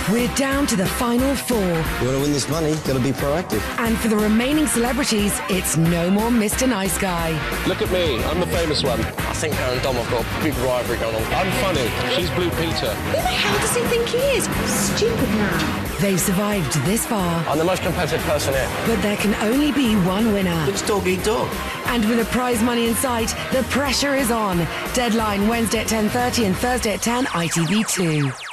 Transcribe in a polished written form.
We're down to the final 4. You want to win this money, got to be proactive. And for the remaining celebrities, it's no more Mr. Nice Guy. Look at me, I'm the famous one. I think her and Dom have got a big rivalry going on. I'm funny, she's Blue Peter. Who the hell does he think he is? Stupid man. They've survived this far. I'm the most competitive person here. But there can only be one winner. It's dog eat dog. And with the prize money in sight, the pressure is on. Deadline Wednesday at 10:30 and Thursday at 10, ITV2.